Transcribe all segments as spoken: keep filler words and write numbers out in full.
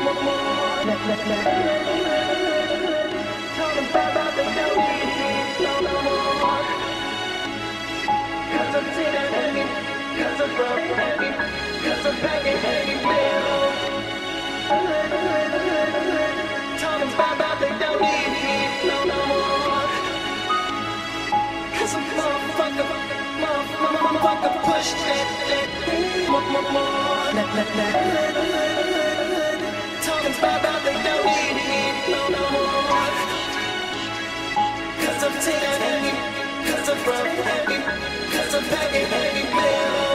Push that, that, more, more, more. Let, let, let. Talking about they don't need it no, no more. Cause I'm taking heavy, cause I'm from heavy, cause I'm packing heavy mail.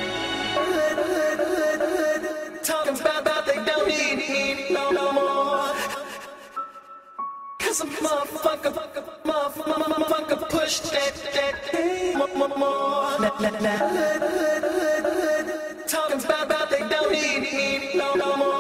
Talking about they don't need it no, no more. Cause I'm motherfucker, motherfucker, motherfucker, push that, that, more, more, more. Let, let, let. Talking about they don't need it no, no more.